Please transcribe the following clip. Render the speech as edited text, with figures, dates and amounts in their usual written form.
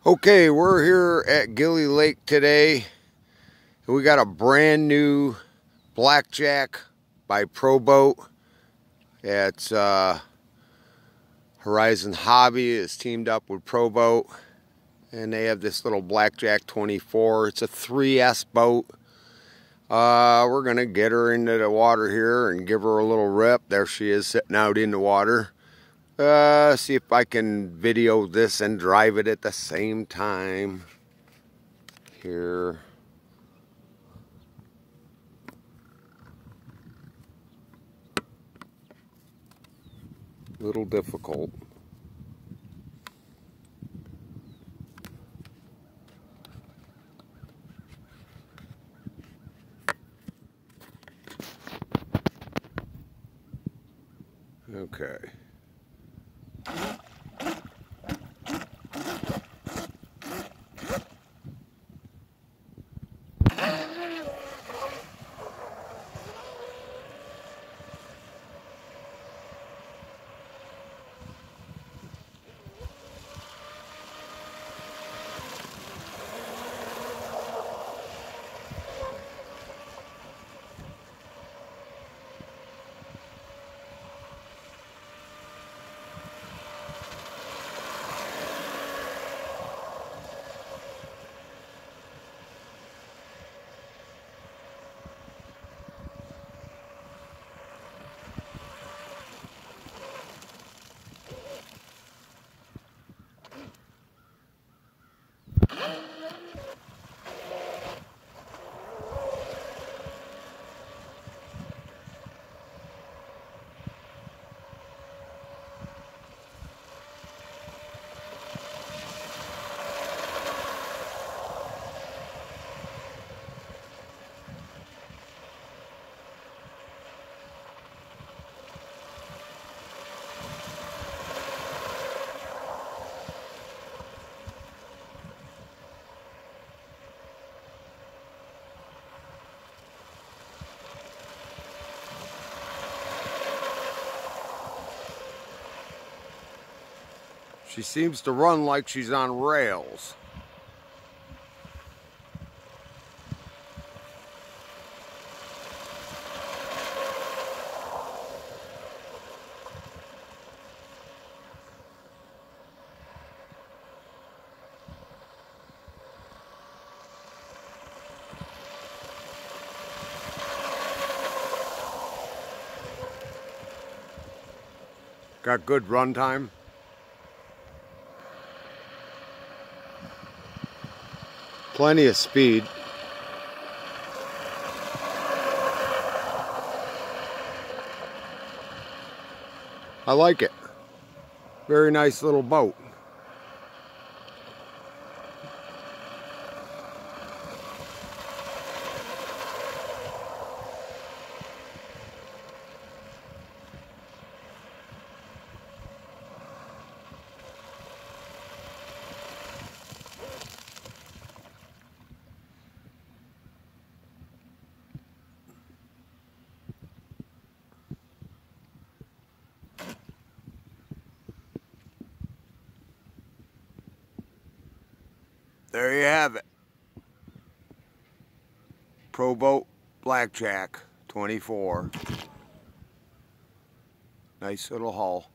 Okay, we're here at Gillie Lake today. We got a brand new Blackjack by Pro Boat. It's Horizon Hobby is teamed up with Pro Boat, and they have this little Blackjack 24. It's a 3S boat. We're gonna get her into the water here and give her a little rip. There she is sitting out in the water. See if I can video this and drive it at the same time. Here. A little difficult. Okay. She seems to run like she's on rails. Got good run time. Plenty of speed. I like it. Very nice little boat. There you have it. Pro Boat Blackjack 24. Nice little hull.